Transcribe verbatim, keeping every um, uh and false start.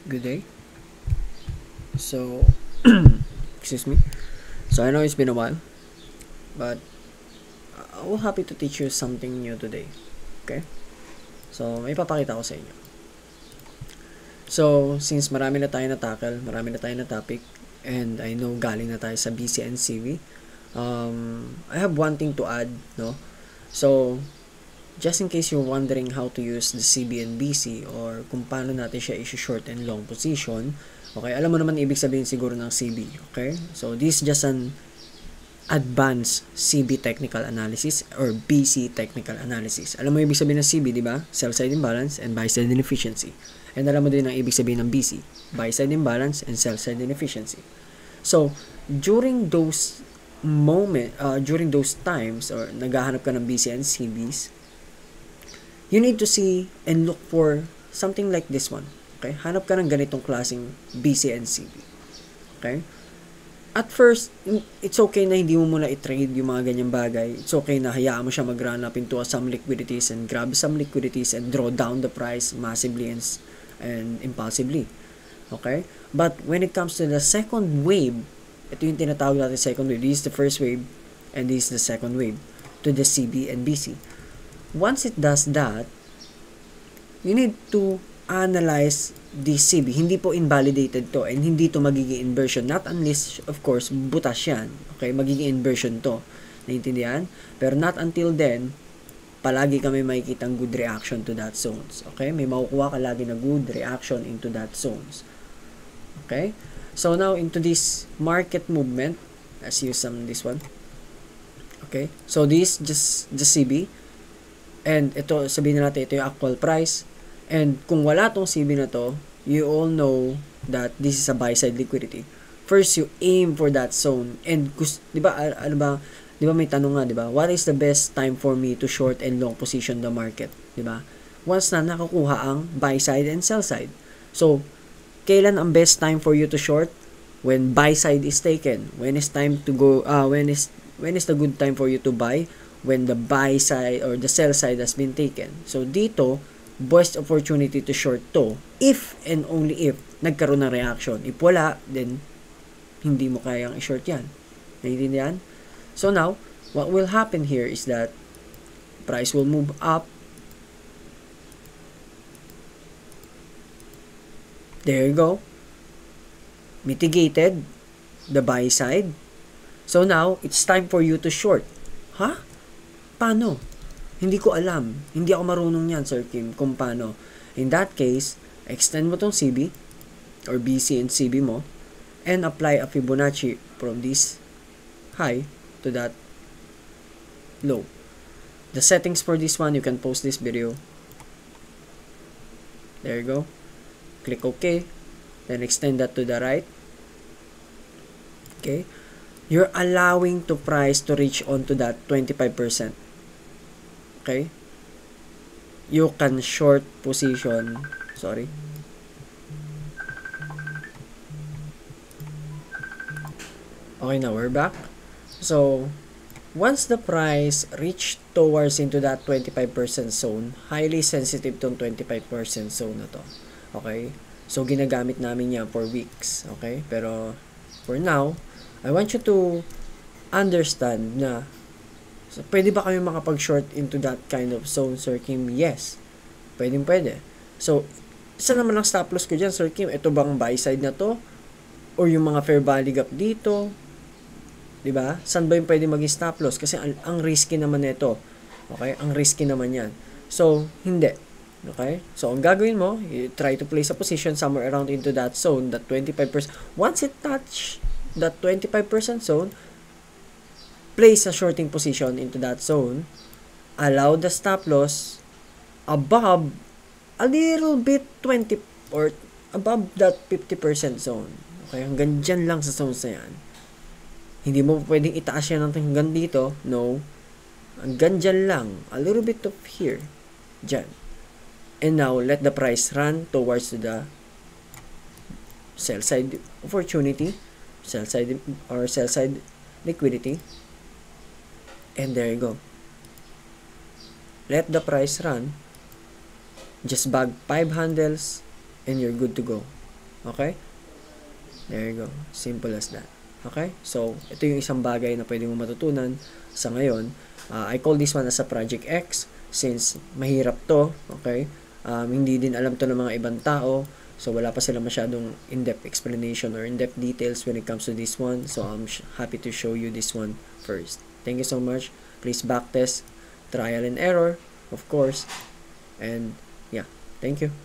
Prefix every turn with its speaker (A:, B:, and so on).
A: Good day. So, excuse me. So, I know it's been a while, but I will happy to teach you something new today. Okay? So, may papakita ko sa inyo. So, since marami na tayo na tackle, marami na tayo na topic, and I know galing na tayo sa B C and C V, um, I have one thing to add, no? So, just in case you're wondering how to use the C B and B C or kung paano natin siya issue short and long position, okay, alam mo naman ibig sabihin siguro ng C B, okay? So, this is just an advanced C B technical analysis or B C technical analysis. Alam mo ibig sabihin ng C B, di ba? Sell side imbalance and buy side inefficiency. And alam mo din ang ibig sabihin ng B C, buy side imbalance and sell side inefficiency. So, during those moment, uh, during those times or naghahanap ka ng B C and C Bs, you need to see and look for something like this one. Okay? Hanap ka ng ganitong klaseng B C and C B. Okay? At first, it's okay na hindi mo muna i-trade yung mga ganyang bagay. It's okay na hayaan mo siya mag-run up into some liquidities and grab some liquidities and draw down the price massively and, and impulsively. Okay? But when it comes to the second wave, ito yung tinatawag natin second wave. This is the first wave and this is the second wave to the C B and B C. Once it does that, you need to analyze the C B. Hindi po invalidated to and hindi to magiging inversion. Not unless, of course, butas yan. Okay, magiging inversion to. Naintindihan? Pero not until then, palagi kami makikitang good reaction to that zones. Okay? May makukuha ka lagi na good reaction into that zones. Okay? So now, into this market movement, let's use some this one. Okay? So this, just the C B. And ito, sabihin natin, ito yung actual price. And kung wala tong C B na to, you all know that this is a buy side liquidity. First, you aim for that zone. And, di ba, ano ba, di ba may tanong nga, di ba, what is the best time for me to short and long position the market? Di ba? Once na nakakuha ang buy side and sell side. So, kailan ang best time for you to short? When buy side is taken. When is time to go, uh, when is, when is the good time for you to buy? When the buy side or the sell side has been taken. So, dito, best opportunity to short to if and only if nagkaroon ng reaction. If wala, then hindi mo kayang i-short yan. Naiintindihan? So now, what will happen here is that price will move up. There you go. Mitigated the buy side. So now, it's time for you to short. Ha? Huh? Paano? Hindi ko alam. Hindi ako marunong yan, Sir Kim, kung paano. In that case, extend mo tong C B or B C and C B mo and apply a Fibonacci from this high to that low. The settings for this one, you can post this video. There you go. Click OK. Then extend that to the right. Okay. You're allowing to price to reach onto that twenty-five percent. Okay? You can short position. Sorry. Okay, now we're back. So, once the price reach towards into that twenty-five percent zone, highly sensitive tong twenty-five percent zone na to. Okay? So, ginagamit namin yan for weeks. Okay? Pero, for now, I want you to understand na so, pwede ba kayo makapag-short into that kind of zone, Sir Kim? Yes. Pwede, pwede. So, isa naman ang stop loss ko dyan, Sir Kim. Ito bang buy side na to? Or yung mga fair value gap dito? Diba? Saan ba yung pwede maging stop loss? Kasi ang, ang risky naman nito. Okay? Ang risky naman yan. So, hindi. Okay? So, ang gagawin mo, you try to place a position somewhere around into that zone, that twenty-five percent. Once it touch that twenty-five percent zone, place a shorting position into that zone, allow the stop loss above a little bit twenty or above that fifty percent zone. Okay, hanggang dyan lang sa zone na yan. Hindi mo pwedeng itaas yan hanggang dito. No. Hanggang dyan lang. A little bit of here. Dyan. And now, let the price run towards to the sell side opportunity, sell side or sell side liquidity. And there you go. Let the price run. Just bag five handles and you're good to go. Okay? There you go. Simple as that. Okay? So, ito yung isang bagay na pwede mo matutunan sa ngayon. Uh, I call this one as a Project X since mahirap to. Okay? Um, hindi din alam to ng mga ibang tao. So, wala pa sila masyadong in-depth explanation or in-depth details when it comes to this one. So, I'm happy to show you this one first. Thank you so much. Please backtest, trial and error, of course. And, yeah. Thank you.